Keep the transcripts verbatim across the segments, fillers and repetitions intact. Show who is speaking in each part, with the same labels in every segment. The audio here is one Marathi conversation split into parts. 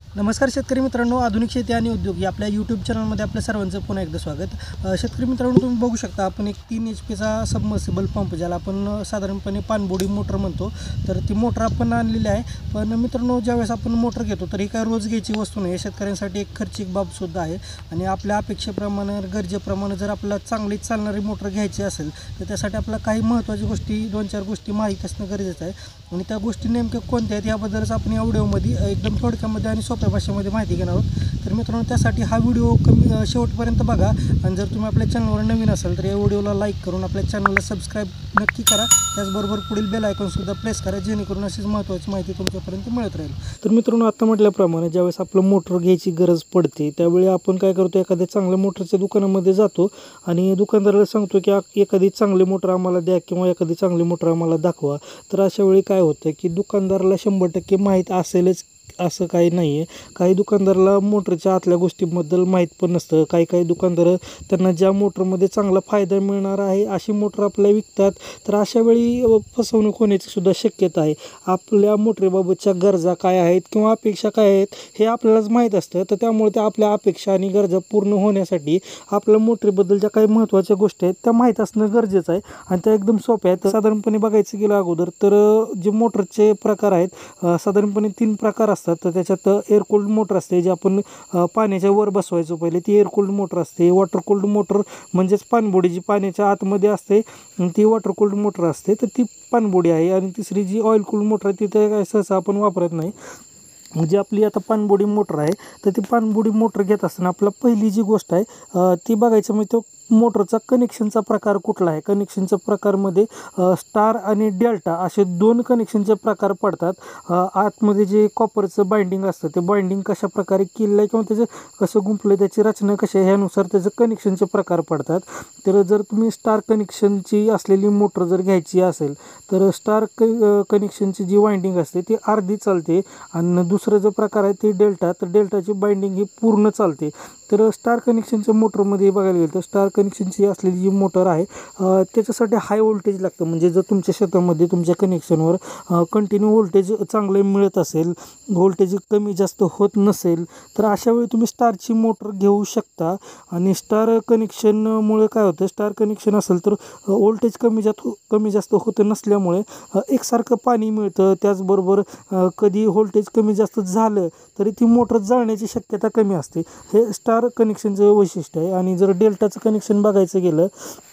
Speaker 1: नमस्कार शेतकरी मित्रांनो, आधुनिक शेती आणि उद्योग या आपल्या यूट्यूब चॅनलमध्ये आपल्या सर्वांचं पुन्हा एकदा स्वागत. अ, शेतकरी मित्रांनो, तुम्ही बघू शकता आपण एक तीन एच पीचा सबमर्सिबल पंप, ज्याला आपण साधारणपणे पाणबुडी मोटर म्हणतो, तर ती मोटर आपण आणलेली आहे. पण मित्रांनो, ज्यावेळेस आपण मोटर घेतो तर ही काय रोज घ्यायची वस्तू नाही. शेतकऱ्यांसाठी एक खर्चिक बाबसुद्धा आहे आणि आपल्या अपेक्षेप्रमाणे, गरजेप्रमाणे जर आपल्याला चांगली चालणारी मोटर घ्यायची असेल तर त्यासाठी आपल्याला काही महत्त्वाच्या गोष्टी, दोन चार गोष्टी माहीत असणं गरजेचं आहे. आणि त्या गोष्टी नेमक्या कोणत्या आहेत याबद्दलच आपण या व्हिडिओमध्ये एकदम थोडक्यामध्ये आणि सोप्या भाषेमध्ये माहिती घेणार आहोत. तर मित्रांनो, त्यासाठी हा व्हिडिओ कमी शेवटपर्यंत बघा. आणि जर तुम्ही आपल्या चॅनलवर नवीन असाल तर या व्हिडिओला लाईक करून आपल्या चॅनलला सबस्क्राईब नक्की करा. त्याचबरोबर पुढील बेल आयकॉनसुद्धा प्रेस करा, जेणेकरून अशीच महत्त्वाची माहिती तुमच्यापर्यंत मिळत राहील. तर मित्रांनो, आता म्हटल्याप्रमाणे ज्यावेळेस आपलं मोटर घ्यायची गरज पडते त्यावेळी आपण काय करतो, एखाद्या चांगल्या मोटरच्या दुकानामध्ये जातो आणि दुकानदाराला सांगतो की एखादी चांगली मोटर आम्हाला द्या किंवा एखादी चांगली मोटर आम्हाला दाखवा. तर अशा वेळी काय होतं की दुकानदाराला शंभर टक्के माहीत असेलच असं काही नाही आहे. काही दुकानदाराला मोटरच्या आतल्या गोष्टींबद्दल माहीत पण नसतं. काही काही दुकानदार त्यांना ज्या मोटरमध्ये चांगला फायदा मिळणार आहे अशी मोटर आपल्याला विकतात. तर अशा वेळी फसवणूक होण्याची सुद्धा शक्यता आहे. आपल्या मोटरीबाबतच्या गरजा काय आहेत किंवा अपेक्षा काय आहेत हे आपल्यालाच माहीत असतं. तर त्यामुळे त्या आपल्या अपेक्षा आणि गरजा पूर्ण होण्यासाठी आपल्या मोटरीबद्दल ज्या काही महत्त्वाच्या गोष्टी आहेत त्या माहीत असणं गरजेचं आहे. आणि त्या एकदम सोप्या आहेत. साधारणपणे बघायचं गेलं अगोदर तर जे मोटरचे प्रकार आहेत, साधारणपणे तीन प्रकार असतात. तर त्याच्यात एअर कोल्ड मोटर असते, जे आपण पाण्याच्या वर बसवायचो पहिले, ती एअर कोल्ड मोटर असते. वॉटर कोल्ड मोटर म्हणजेच पाणबुडी जी पाण्याच्या आतमध्ये असते ती वॉटर कोल्ड मोटर असते, तर ती पाणबुडी आहे. आणि तिसरी जी ऑइल कोल्ड मोटर आहे ती तर काय सहसा आपण वापरत नाही. म्हणजे आपली आता पाणबुडी मोटर आहे, तर ती पाणबुडी मोटर घेत असताना आपला पहिली जी गोष्ट आहे ती बघायचं म्हणजे तो मोटरचा कनेक्शनचा प्रकार कुठला आहे. कनेक्शनच्या प्रकारमध्ये स्टार आणि डेल्टा असे दोन कनेक्शनचे प्रकार पडतात. आतमध्ये जे कॉपरचं बाइंडिंग असतं ते बाइंडिंग कशा प्रकारे केलेलं आहे किंवा त्याचं कसं गुंफलं, त्याची रचना कशी आहे ह्यानुसार त्याचं कनेक्शनचे प्रकार पडतात. तर जर तुम्ही स्टार कनेक्शनची असलेली मोटर जर घ्यायची असेल तर स्टार क कनेक्शनची जी वाइंडिंग असते ती अर्धी चालते. आणि दुसरं जो प्रकार आहे ते डेल्टा, तर डेल्टाची बाइंडिंग ही पूर्ण चालते. तर स्टार कनेक्शनच्या मोटरमध्ये बघायला गेलं तर स्टार कनेक्शनची असलेली जी मोटर आहे त्याच्यासाठी हाय व्होल्टेज लागतं. म्हणजे जर तुमच्या शेतामध्ये तुमच्या कनेक्शनवर कंटिन्यू व्होल्टेज चांगले मिळत असेल, व्होल्टेज कमी जास्त होत नसेल, तर अशा वेळी तुम्ही स्टारची मोटर घेऊ शकता. आणि स्टार कनेक्शनमुळे काय होतं, स्टार कनेक्शन असेल तर व्होल्टेज कमी जास्त कमी जास्त होत नसल्यामुळे एकसारखं पाणी मिळतं. त्याचबरोबर कधी व्होल्टेज कमी जास्त झालं तरी ती मोटर जळण्याची शक्यता कमी असते. हे स्टार कनेक्शनचं वैशिष्ट्य आहे. आणि जर डेल्टाचं कनेक्शन बघायचं गेलं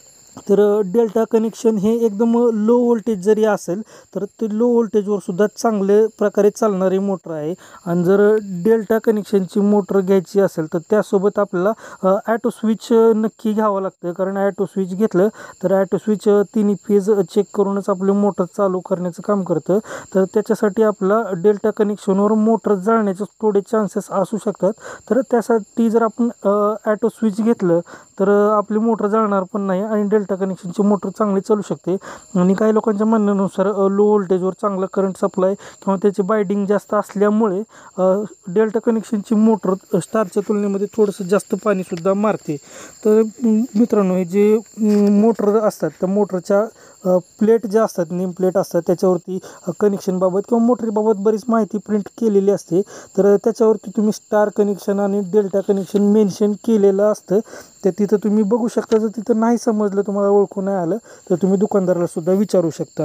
Speaker 1: तर डेल्टा कनेक्शन हे एकदम लो व्होल्टेज जरी असेल तर ते लो व्होल्टेजवर सुद्धा चांगले प्रकारे चालणारी मोटर आहे. आणि जर डेल्टा कनेक्शनची मोटर घ्यायची असेल तर त्यासोबत आपल्याला ॲटो स्विच नक्की घ्यावं लागतं. कारण ॲटो स्विच घेतलं तर ॲटो स्विच तिन्ही फेज चेक करूनच आपली मोटर चालू करण्याचं काम करतं. तर त्याच्यासाठी आपला डेल्टा कनेक्शनवर मोटर जळण्याचे थोडे चान्सेस असू शकतात. तर त्यासाठी जर आपण ॲटो स्विच घेतलं तर आपली मोटर जळणार पण नाही आणि डेल्टा कनेक्शनची मोटर चांगली चालू शकते. आणि काही लोकांच्या म्हणण्यानुसार लो व्होल्टेजवर चांगला करंट सप्लाय किंवा त्याची बाइंडिंग जास्त असल्यामुळे डेल्टा कनेक्शनची मोटर स्टारच्या तुलनेमध्ये थोडंसं जास्त पाणीसुद्धा मारते. तर मित्रांनो, हे जे मोटर असतात त्या मोटरच्या प्लेट ज्या असतात, नेम प्लेट असतात, त्याच्यावरती कनेक्शनबाबत किंवा मोटरीबाबत बरीच माहिती प्रिंट केलेली असते. तर त्याच्यावरती तुम्ही स्टार कनेक्शन आणि डेल्टा कनेक्शन मेन्शन केलेलं असतं. तर तिथं तुम्ही बघू शकता. जर तिथं नाही समजलं, तुम्हाला ओळखू नाही आलं, तर तुम्ही दुकानदाराला सुद्धा विचारू शकता.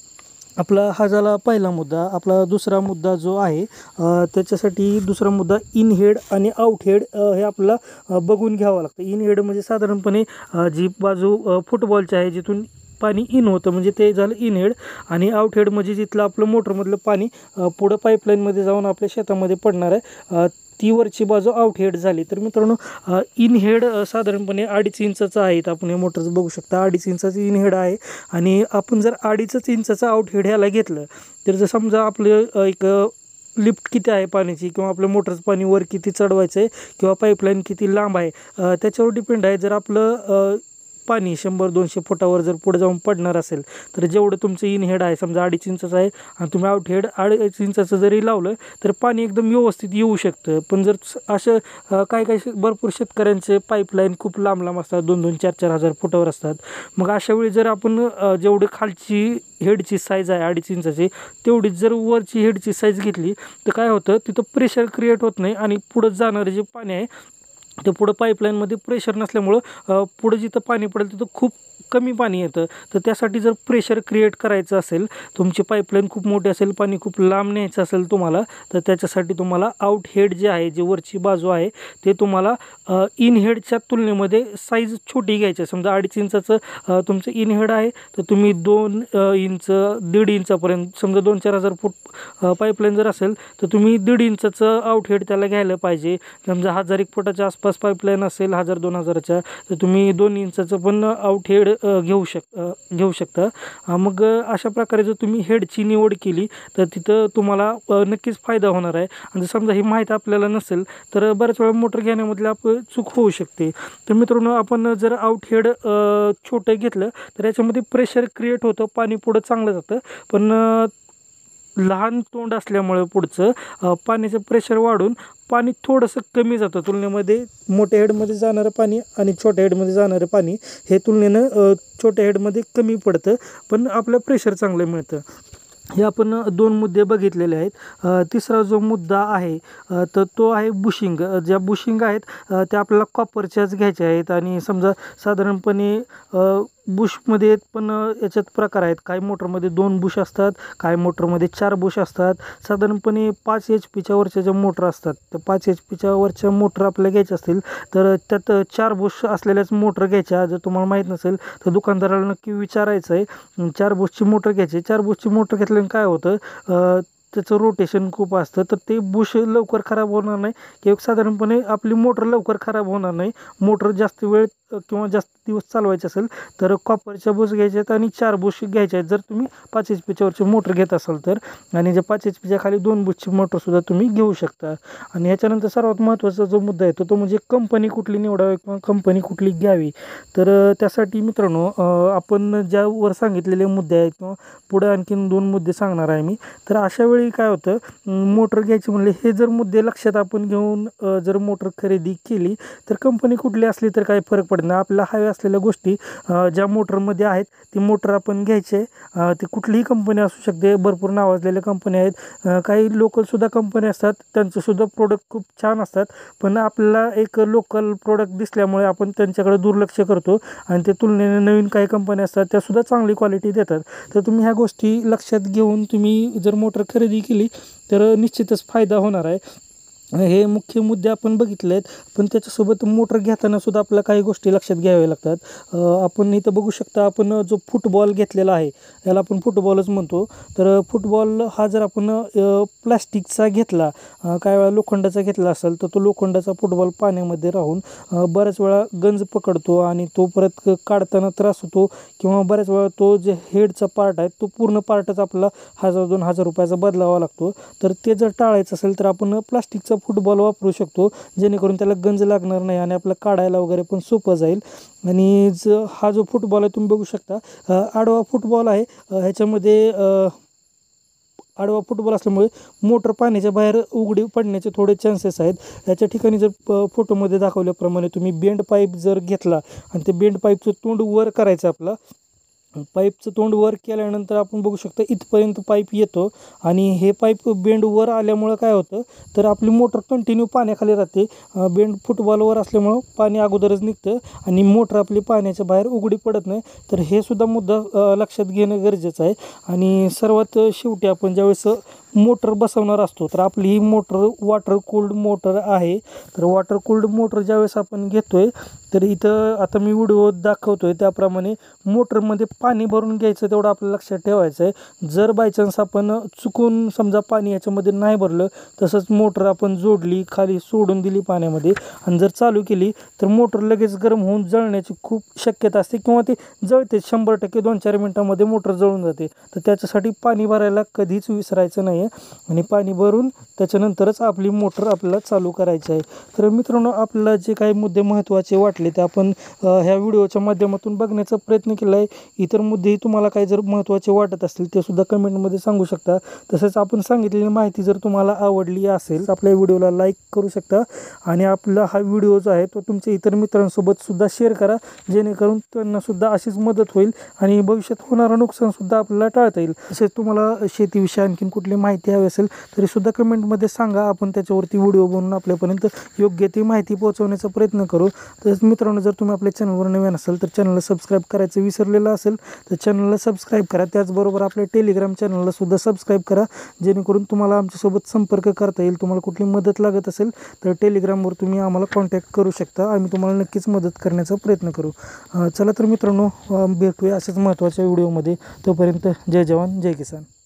Speaker 1: आपला हा झाला पहिला मुद्दा. आपला दुसरा मुद्दा जो आहे त्याच्यासाठी दुसरा मुद्दा इन हेड आणि आउट हेड हे आपल्याला बघून घ्यावं लागतं. इन हेड म्हणजे साधारणपणे जी बाजू फुटबॉलची आहे, जिथून पाणी इन होतं, म्हणजे ते झालं इन हेड. आणि आउट हेड म्हणजे जिथलं आपलं मोटरमधलं पाणी पुढं पाईपलाईनमध्ये जाऊन आपल्या शेतामध्ये पडणार आहे, ती वरची बाजू आउट हेड झाली. तर मित्रांनो, इन हेड साधारणपणे अडीच इंचाचं आहे. आपण हे मोटरचं बघू शकता, अडीच इंचाचं इन हेड आहे. आणि आपण जर अडीचच इंचाचं आउट हेड ह्याला घेतलं तर जर समजा आपलं एक लिफ्ट किती आहे पाण्याची किंवा आपल्या मोटरचं पाणी वर किती चढवायचं आहे किंवा पाईपलाईन किती लांब आहे त्याच्यावर डिपेंड आहे. जर आपलं पाणी शंभर दोनशे फुटावर जर पुढे जाऊन पडणार असेल तर जेवढं तुमचं इन हेड आहे, समजा अडीच इंचाचं आहे आणि तुम्ही आउट हेड अडीच इंचाचं जरी लावलं तर पाणी एकदम व्यवस्थित येऊ शकतं. पण जर असं काही काही भरपूर शेतकऱ्यांचे पाईपलाईन खूप लांब लांब असतात, दोन दोन चार चार हजार फुटावर असतात. मग अशा वेळी जर आपण जेवढे खालची हेडची साईज आहे अडीच इंचाची तेवढीच जर वरची हेडची साईज घेतली तर काय होतं, तिथं प्रेशर क्रिएट होत नाही आणि पुढं जाणारं जे पाणी आहे ते पुढं पाईपलाईनमध्ये प्रेशर नसल्यामुळं पुढं जिथं पाणी पडेल तिथं खूप कमी पाणी येतं. तर त्यासाठी जर प्रेशर क्रिएट करायचं असेल, तुमची पाईपलाईन खूप मोठी असेल, पाणी खूप लांब न्यायचं असेल तुम्हाला, तर त्याच्यासाठी तुम्हाला आउट हेड जे आहे, जे वरची बाजू आहे ते तुम्हाला इन हेडच्या तुलनेमध्ये साईज छोटी घ्यायची. समजा अडीच इंचाचं तुमचं इन हेड आहे तर तुम्ही दोन इंच दीड इंचापर्यंत, समजा दोन चार हजार फूट पाईपलाईन जर असेल तर तुम्ही दीड इंचाचं आउट हेड त्याला घ्यायला पाहिजे. समजा हजार एक फुटाच्या आसपास पाईपलाईन असेल, हजार दोन हजाराच्या, तर तुम्ही दोन इंचाचं पण आउट हेड घेऊ शक घेऊ शकता. मग अशा प्रकारे जर तुम्ही हेडची निवड केली तर तिथं तुम्हाला नक्कीच फायदा होणार आहे. आणि समजा ही माहिती आपल्याला नसेल तर बऱ्याच वेळा मोटर घेण्यामधले आपण चूक होऊ शकते. तर मित्रांनो, आपण जर आउट हेड छोटं घेतलं तर याच्यामध्ये प्रेशर क्रिएट होतं, पाणी पुढं चांगलं जातं. पण लहान तोंड असल्यामुळे पुढचं पाण्याचं प्रेशर वाढून पाणी थोडंसं कमी जातं तुलनेमध्ये. मोठ्या हेडमध्ये जाणारं पाणी आणि छोट्या हेडमध्ये जाणारं पाणी हे तुलनेनं छोट्या हेडमध्ये कमी पडतं, पण आपलं प्रेशर चांगलं मिळतं. हे आपण दोन मुद्दे बघितलेले आहेत. तिसरा जो मुद्दा आहे तर तो आहे बुशिंग. ज्या बुशिंग आहेत त्या आपल्याला कॉपरच्याच घ्यायच्या आहेत. आणि समजा साधारणपणे बुशमध्ये पण याच्यात प्रकार आहेत. काही मोटरमध्ये दोन बुश असतात, काही मोटरमध्ये चार बुश असतात. साधारणपणे पाच एच पीच्या वरच्या ज्या मोटर असतात त्या पाच एच पीच्या वरच्या मोटर आपल्याला घ्यायच्या असतील तर त्यात चार बुश असलेल्याच मोटर घ्यायच्या. जर तुम्हाला माहीत नसेल तर दुकानदाराला नक्की विचारायचं आहे. चार बुशची मोटर घ्यायची. चार बुशची मोटर घेतल्याने काय होतं, त्याचं रोटेशन खूप असतं, तर ते बुश लवकर खराब होणार नाही किंवा साधारणपणे आपली मोटर लवकर खराब होणार नाही. मोटर जास्त वेळ किंवा जास्त दिवस चालवायचे असेल तर कॉपरच्या बुश घ्यायच्या आहेत आणि चार बुश घ्यायच्या आहेत जर तुम्ही पाच एच पीच्या वरची मोटर घेत असाल तर. आणि जे पाच एच पीच्या खाली दोन बुशची मोटरसुद्धा तुम्ही घेऊ शकता. आणि ह्याच्यानंतर सर्वात महत्त्वाचा जो मुद्दा आहे तो तो म्हणजे कंपनी कुठली निवडावी किंवा कंपनी कुठली घ्यावी. तर त्यासाठी मित्रांनो, आपण ज्यावर सांगितलेले मुद्दे आहेत किंवा पुढे आणखीन दोन मुद्दे सांगणार आहे मी. तर अशा वेळी काय होतं, मोटर घ्यायची म्हणले हे जर मुद्दे लक्षात आपण घेऊन जर मोटर खरेदी केली तर कंपनी कुठली असली तर काही फरक पडत नाही. आपल्याला हव्या असलेल्या गोष्टी ज्या मोटरमध्ये आहेत ती मोटर आपण घ्यायचे. ती कुठलीही कंपनी असू शकते, भरपूर नावाजलेल्या कंपन्या आहेत, काही लोकलसुद्धा कंपनी असतात, त्यांचंसुद्धा प्रोडक्ट खूप छान असतात. पण आपल्याला एक लोकल प्रोडक्ट दिसल्यामुळे आपण त्यांच्याकडे दुर्लक्ष करतो आणि ते तुलनेने नवीन काही कंपन्या असतात त्यासुद्धा चांगली क्वालिटी देतात. तर तुम्ही ह्या गोष्टी लक्षात घेऊन तुम्ही जर मोटर खरेदी केली तर निश्चितच फायदा होणार आहे. हे मुख्य मुद्दे आपण बघितले आहेत. पण त्याच्यासोबत मोटर घेताना सुद्धा आपल्याला काही गोष्टी लक्षात घ्याव्या लागतात. आपण इथं बघू शकता, आपण जो फुटबॉल घेतलेला आहे याला आपण फुटबॉलच म्हणतो. तर फुटबॉल हा जर आपण प्लास्टिकचा घेतला, काही वेळा लोखंडाचा घेतला असेल तर तो लोखंडाचा फुटबॉल पाण्यामध्ये राहून बऱ्याच वेळा गंज पकडतो आणि तो परत काढताना त्रास होतो. किंवा बऱ्याच वेळा तो जे हेडचा पार्ट आहे तो पूर्ण पार्टच आपल्याला हजार दोन हजार रुपयाचा बदलावा लागतो. तर ते जर टाळायचं असेल तर आपण प्लास्टिकचा फुटबॉल वापरू शकतो, जेणेकरून त्याला गंज लागणार नाही आणि आपल्याला काढायला वगैरे पण सोपं जाईल. आणि ज हा जो फुटबॉल आहे तुम्ही बघू शकता आडवा फुटबॉल आहे. ह्याच्यामध्ये आडवा फुटबॉल असल्यामुळे मोटर पाण्याच्या बाहेर उघडी पडण्याचे थोडे चान्सेस आहेत. याच्या ठिकाणी जर फोटोमध्ये दाखवल्याप्रमाणे तुम्ही बेंड पाईप जर घेतला आणि ते बेंड पाईपचं तोंड वर करायचं, आपला पाईपचं तोंड वर केल्यानंतर आपण बघू शकतो इथपर्यंत पाईप येतो आणि हे पाईप बेंड वर आल्यामुळं काय होतं तर आपली मोटर कंटिन्यू पाण्याखाली राहते. बेंड फुटबॉलवर असल्यामुळं पाणी अगोदरच निघतं आणि मोटर आपली पाण्याच्या बाहेर उघडी पडत नाही. तर हे सुद्धा मुद्दा लक्षात घेणं गरजेचं आहे. आणि सर्वात शेवटी आपण ज्यावेळेस मोटर बसवणार असतो तर आपली ही मोटर वॉटर कूल्ड मोटर आहे. तर वॉटर कूल्ड मोटर ज्यावेळेस आपण घेतोय तर इथं आता मी व्हिडिओ दाखवतोय त्याप्रमाणे मोटरमध्ये पाणी भरून घ्यायचं, तेवढं आपल्याला लक्षात ठेवायचं आहे. जर बायचान्स आपण चुकून समजा पाणी याच्यामध्ये नाही भरलं, तसंच मोटर आपण जोडली, खाली सोडून दिली पाण्यामध्ये आणि जर चालू केली तर मोटर लगेच गरम होऊन जळण्याची खूप शक्यता असते किंवा ती जळते. शंभर टक्के दोन चार मिनटामध्ये मोटर जळून जाते. तर त्याच्यासाठी पाणी भरायला कधीच विसरायचं नाही. आहे आणि पाणी भरून त्याच्यानंतरच आपली मोटर आपल्याला चालू करायची आहे. तर मित्रांनो, आपल्याला जे काही मुद्दे महत्त्वाचे वाटले ते आपण ह्या व्हिडिओच्या माध्यमातून बघण्याचा प्रयत्न केला आहे. इतर मुद्देही तुम्हाला काही जर महत्त्वाचे वाटत असतील ते सुद्धा कमेंटमध्ये सांगू शकता. तसंच आपण सांगितलेली माहिती जर तुम्हाला आवडली असेल तर आपल्या व्हिडिओला लाईक करू शकता आणि आपला हा व्हिडिओ जो आहे तो तुमच्या इतर मित्रांसोबत सुद्धा शेअर करा, जेणेकरून त्यांनासुद्धा अशीच मदत होईल आणि भविष्यात होणारं नुकसानसुद्धा आपल्याला टाळता येईल. तसेच तुम्हाला शेतीविषयी आणखीन कुठली माहिती हवी असेल तरीसुद्धा कमेंटमध्ये सांगा, आपण त्याच्यावरती व्हिडिओ बनवून आपल्यापर्यंत योग्य ती माहिती पोहोचवण्याचा प्रयत्न करू. तसेच मित्रांनो, जर तुम्ही आपल्या चॅनलवर नवीन असाल तर चॅनलला सबस्क्राईब करायचं विसरलेलं असेल तर चॅनलला सबस्क्राईब करा. त्याचबरोबर आपल्या टेलिग्राम चॅनलला सुद्धा सबस्क्राईब करा, जेणेकरून तुम्हाला आमच्यासोबत संपर्क करता येईल. तुम्हाला कुठली मदत लागत असेल तर टेलिग्रामवर तुम्ही आम्हाला कॉन्टॅक्ट करू शकता. आम्ही तुम्हाला नक्कीच मदत करण्याचा प्रयत्न करू. चला तर मित्रांनो, भेटूया अशाच महत्त्वाच्या व्हिडिओमध्ये. तोपर्यंत जय जवान जय किसान.